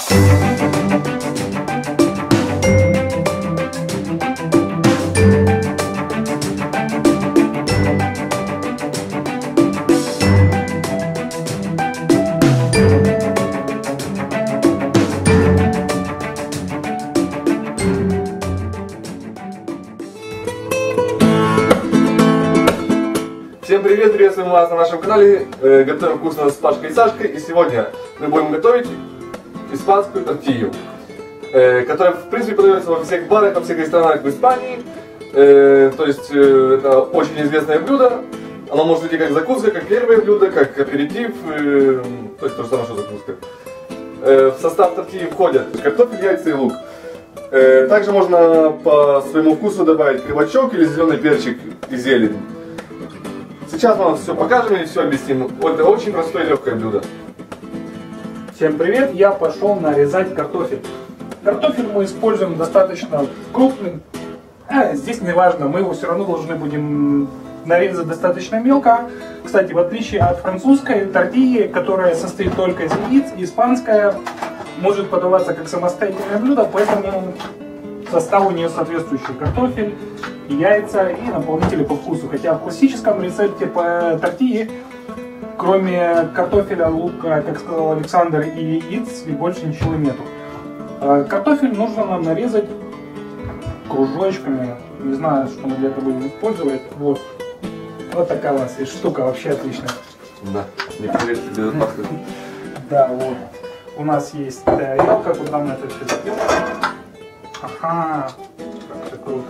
Всем привет, приветствуем вас на нашем канале. Готовим вкусно с Пашкой и Сашкой. И сегодня мы будем готовить испанскую тортилью, которая в принципе продается во всех барах, во всех ресторанах в Испании. То есть это очень известное блюдо. Оно может идти как закуска, как первое блюдо, как аперитив. То есть то же самое, что закуска. В состав тортильи входят картофель, яйца и лук. Также можно по своему вкусу добавить кабачок или зеленый перчик и зелень. Сейчас мы вам все покажем и все объясним. Это очень простое и легкое блюдо. Всем привет! Я пошел нарезать картофель. Картофель мы используем достаточно крупный. Здесь не важно, мы его все равно должны будем нарезать достаточно мелко. Кстати, в отличие от французской тортильи, которая состоит только из яиц, испанская может подаваться как самостоятельное блюдо, поэтому состав у нее соответствующий: картофель, яйца и наполнители по вкусу. Хотя в классическом рецепте по тортилье, кроме картофеля, лука, как сказал Александр, и яиц, и больше ничего нету. Картофель нужно нам нарезать кружочками. Не знаю, что мы для этого будем использовать. Вот такая у нас есть штука, вообще отличная. Да, не поверите, без пасты. Да, вот. У нас есть тарелка, куда мы это все сделаем. Ага, как это круто.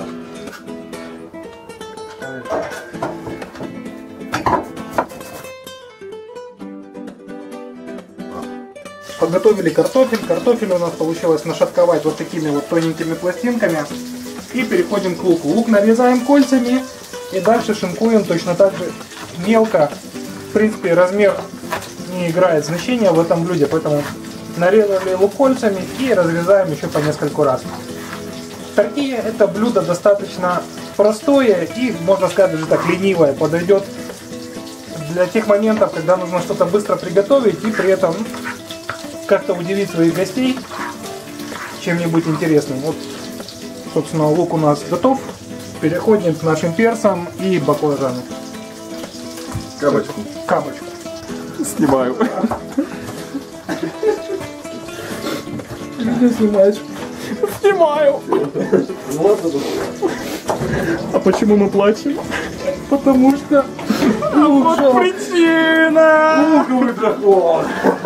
Подготовили картофель. Картофель у нас получилось нашатковать вот такими вот тоненькими пластинками. И переходим к луку. Лук нарезаем кольцами и дальше шинкуем точно так же мелко. В принципе, размер не играет значения в этом блюде, поэтому нарезали лук кольцами и разрезаем еще по нескольку раз. Тортилья — это блюдо достаточно простое и, можно сказать, даже так ленивое. Подойдет для тех моментов, когда нужно что-то быстро приготовить и при этом как-то удивить своих гостей чем-нибудь интересным. Вот, собственно, лук у нас готов. Переходим к нашим перцам и баклажану. Кабачку. Кабачку. Снимаю. Где снимаешь? Снимаю. А почему мы плачем? Потому что вот причина. Луковый дракон.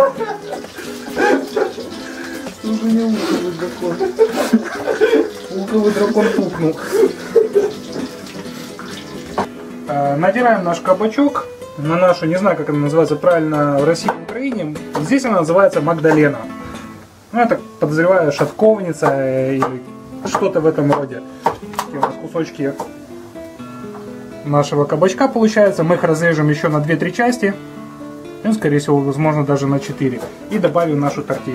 Уже не луковый дракон. Луковый дракон пукнул. Надираем наш кабачок на нашу, не знаю, как она называется правильно в России и Украине. Здесь она называется Магдалена. Ну, я так подозреваю, шатковница или что-то в этом роде. Такие у нас кусочки нашего кабачка получается. Мы их разрежем еще на 2-3 части. Ну, скорее всего, возможно, даже на 4. И добавим нашу тортилью.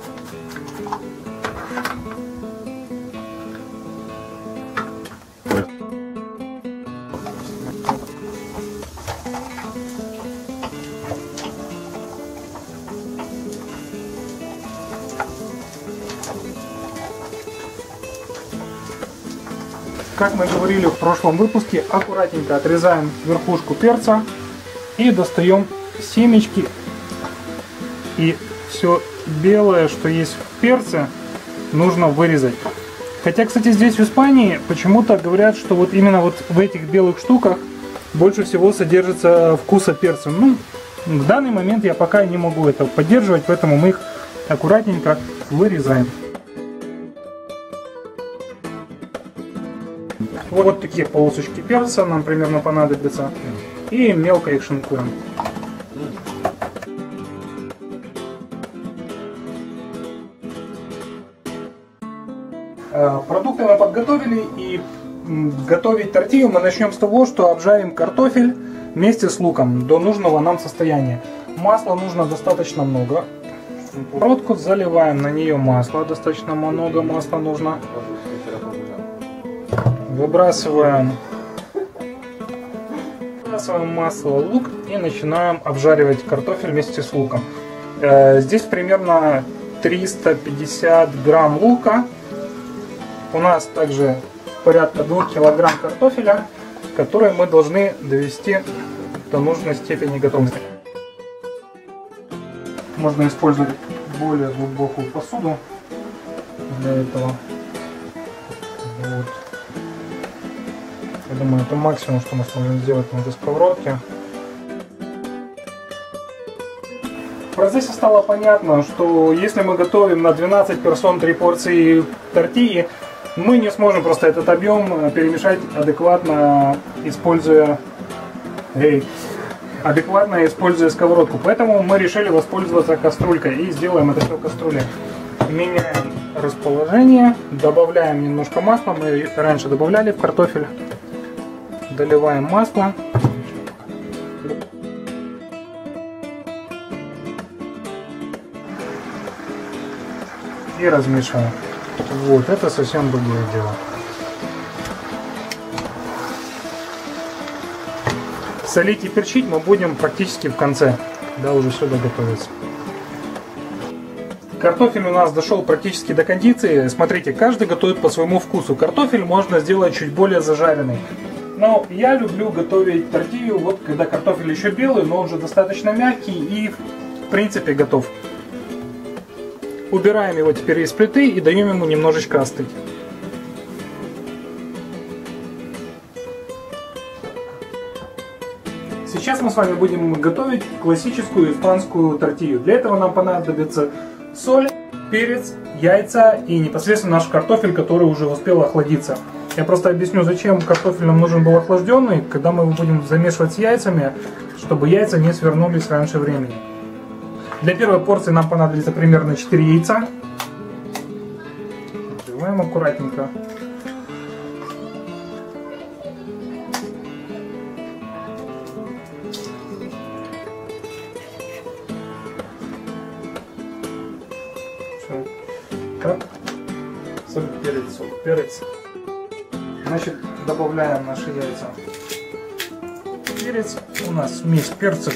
Как мы говорили в прошлом выпуске, аккуратненько отрезаем верхушку перца и достаем семечки и все белое, что есть в перце, нужно вырезать. Хотя, кстати, здесь в Испании почему-то говорят, что вот именно вот в этих белых штуках больше всего содержится вкуса перца. Ну, в данный момент я пока не могу этого поддерживать, поэтому мы их аккуратненько вырезаем. Вот такие полосочки перца нам примерно понадобятся. И мелко их шинкуем. Продукты мы подготовили, и готовить тортилью мы начнем с того, что обжарим картофель вместе с луком до нужного нам состояния. Масла нужно достаточно много. Сковородку заливаем на нее масло, достаточно много масла нужно. Выбрасываем масло, лук и начинаем обжаривать картофель вместе с луком. Здесь примерно 350 грамм лука. У нас также порядка 2 килограмм картофеля, который мы должны довести до нужной степени готовности. Можно использовать более глубокую посуду для этого. Вот. Я думаю, это максимум, что мы сможем сделать на этой сковородке. В процессе стало понятно, что если мы готовим на 12 персон 3 порции тортильи, мы не сможем просто этот объем перемешать адекватно, используя сковородку. Поэтому мы решили воспользоваться кастрюлькой и сделаем это все в кастрюле. Меняем расположение, добавляем немножко масла, мы раньше добавляли в картофель. Доливаем масло. И размешиваем. Вот, это совсем другое дело. Солить и перчить мы будем практически в конце, когда уже все доготовится. Картофель у нас дошел практически до кондиции. Смотрите, каждый готовит по своему вкусу. Картофель можно сделать чуть более зажаренный. Но я люблю готовить тортилью, вот когда картофель еще белый, но уже достаточно мягкий и в принципе готов. Убираем его теперь из плиты и даем ему немножечко остыть. Сейчас мы с вами будем готовить классическую испанскую тортилью. Для этого нам понадобится соль, перец, яйца и непосредственно наш картофель, который уже успел охладиться. Я просто объясню, зачем картофель нам нужен был охлажденный, когда мы его будем замешивать с яйцами, чтобы яйца не свернулись раньше времени. Для первой порции нам понадобится примерно 4 яйца. Открываем аккуратненько. Так. Соль, перец. Значит, добавляем наши яйца. Перец. У нас смесь перцев.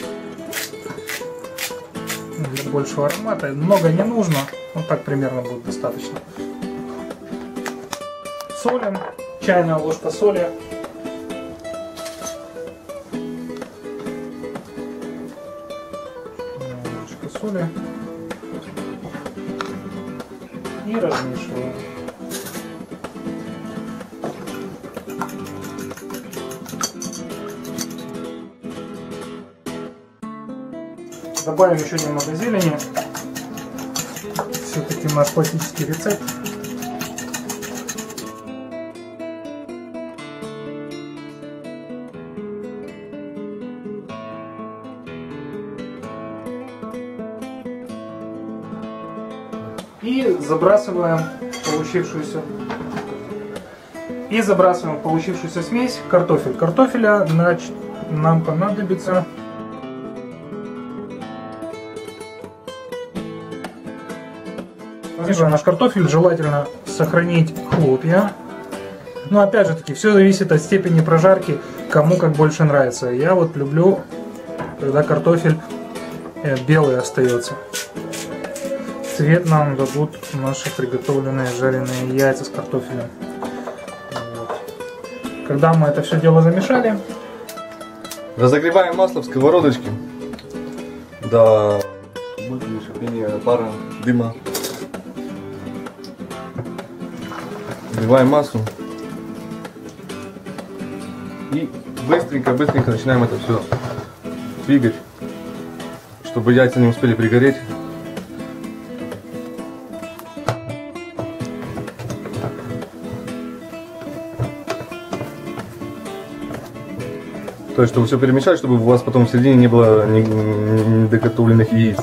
Для большего аромата. Много не нужно. Вот так примерно будет достаточно. Солим. Чайная ложка соли. Ложка соли. И размешиваем. Добавим еще немного зелени. Все-таки наш классический рецепт. И забрасываем получившуюся смесь картофель. Картофеля нам понадобится наш картофель желательно сохранить хлопья. Но опять же таки, все зависит от степени прожарки, кому как больше нравится. Я вот люблю, когда картофель белый остается. Цвет нам дадут наши приготовленные жареные яйца с картофелем. Вот. Когда мы это все дело замешали, разогреваем масло в сковородочке до шипения пара, дыма. Вливаем массу и быстренько начинаем это все двигать, чтобы яйца не успели пригореть. То есть, чтобы все перемешать, чтобы у вас потом в середине не было недоготовленных яиц.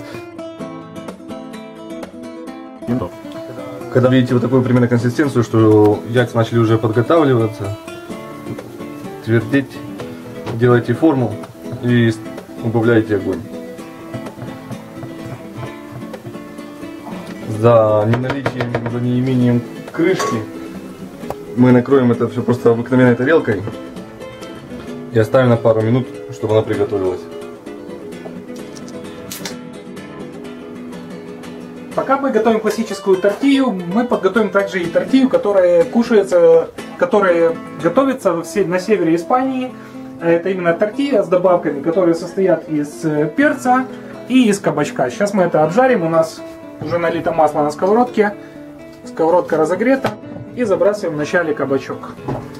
Когда видите вот такую примерно консистенцию, что яйца начали уже подготавливаться, твердеть, делайте форму и убавляйте огонь. За неналичием, за неимением крышки мы накроем это все просто обыкновенной тарелкой и оставим на пару минут, чтобы она приготовилась. Пока мы готовим классическую тортилью, мы подготовим также и тортилью, которая кушается, которая готовится на севере Испании. Это именно тортилья с добавками, которые состоят из перца и из кабачка. Сейчас мы это обжарим. У нас уже налито масло на сковородке. Сковородка разогрета. И забрасываем вначале кабачок.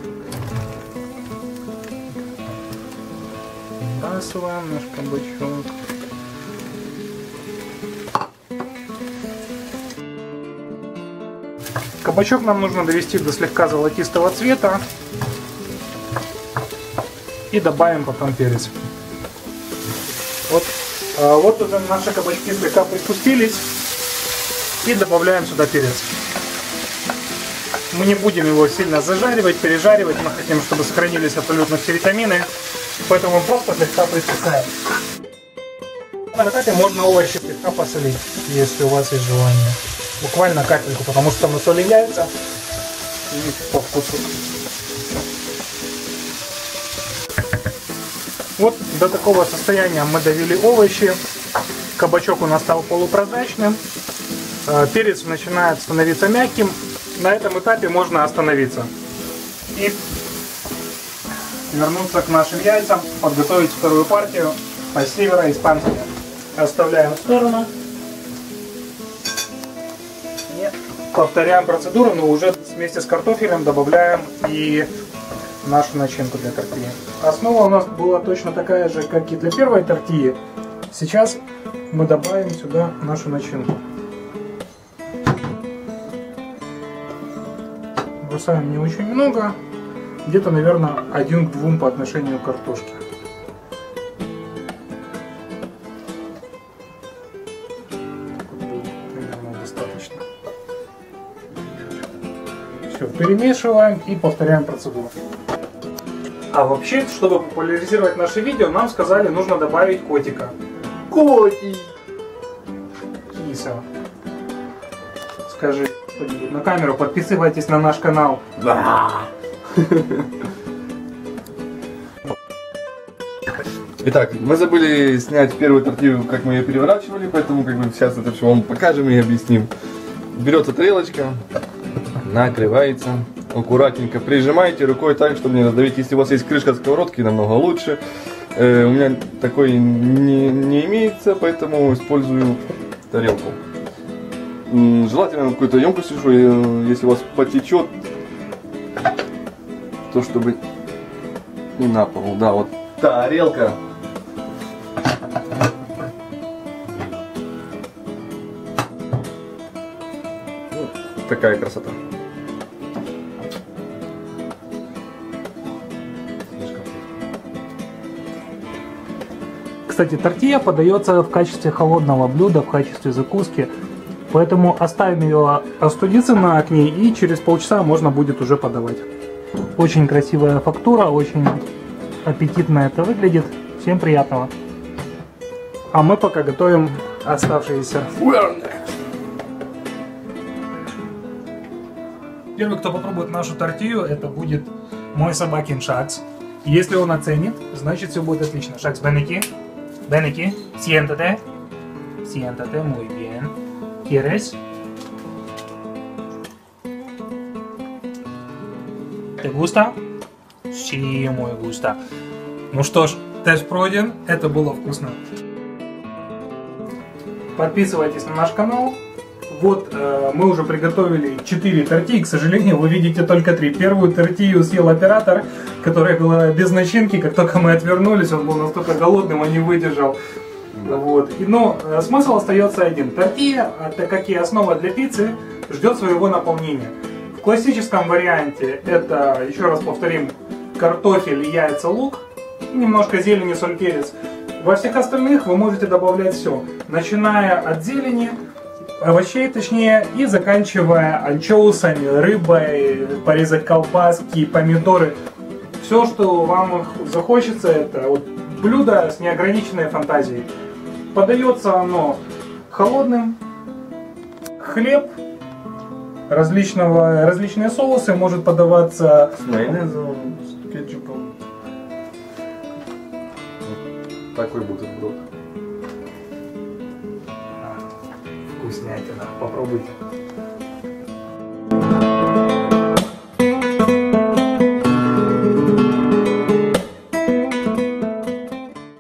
Забрасываем наш кабачок. Кабачок нам нужно довести до слегка золотистого цвета. И добавим потом перец. Вот уже наши кабачки слегка прикусились. И добавляем сюда перец. Мы не будем его сильно зажаривать, пережаривать. Мы хотим, чтобы сохранились абсолютно все витамины. Поэтому просто слегка прикусаем. На этапе можно овощи слегка посолить, если у вас есть желание. Буквально капельку, потому что мы солим яйца и по вкусу. Вот до такого состояния мы довели овощи. Кабачок у нас стал полупрозрачным. Перец начинает становиться мягким. На этом этапе можно остановиться. И вернуться к нашим яйцам, подготовить вторую партию по североиспански. Оставляем в сторону. И повторяем процедуру, но уже вместе с картофелем добавляем и нашу начинку для тортильи. Основа у нас была точно такая же, как и для первой тортильи. Сейчас мы добавим сюда нашу начинку. Бросаем не очень много, где-то, наверное, 1 к 2 по отношению к картошке. Примерно достаточно. Все, перемешиваем и повторяем процедуру. А вообще, чтобы популяризировать наши видео, нам сказали, нужно добавить котика. Котик! Киса. Скажи что-нибудь на камеру, подписывайтесь на наш канал. Да. Итак, мы забыли снять первую тортилью, как мы ее переворачивали, поэтому сейчас это все вам покажем и объясним. Берется тарелочка, накрывается, аккуратненько прижимаете рукой так, чтобы не раздавить. Если у вас есть крышка сковородки, намного лучше. У меня такой не имеется, поэтому использую тарелку. Желательно какую-то емкость, если у вас потечет, то чтобы не на пол. Да, вот тарелка. Вот такая красота. Кстати, тортилья подается в качестве холодного блюда, в качестве закуски. Поэтому оставим ее остудиться на окне, и через полчаса можно будет уже подавать. Очень красивая фактура, очень аппетитно это выглядит. Всем приятного. А мы пока готовим оставшиеся. Первый, кто попробует нашу тортилью, это будет мой собакин Шакс. Если он оценит, значит все будет отлично. Шакс, ven aquí. Ven aquí. Siéntate. Siéntate, muy bien. ¿Quieres? ¿Te gusta? Sí, muy gusta. Ну что ж, тест пройден, это было вкусно. Подписывайтесь на наш канал. Вот мы уже приготовили 4 тортильи, к сожалению, вы видите только 3. Первую тортилью съел оператор, которая была без начинки. Как только мы отвернулись, он был настолько голодным, он не выдержал. Вот. Но смысл остается один. Тортилья, так как и основа для пиццы, ждет своего наполнения. В классическом варианте это, еще раз повторим, картофель, яйца, лук, и немножко зелени, соль, перец. Во всех остальных вы можете добавлять все, начиная от зелени, овощей точнее, и заканчивая анчоусами, рыбой, порезать колбаски, помидоры. Все, что вам захочется, это вот блюдо с неограниченной фантазией. Подается оно холодным, хлеб, различные соусы, может подаваться с майонезом, с кетчупом. Вот такой бутерброд. Вкуснятина. Попробуйте.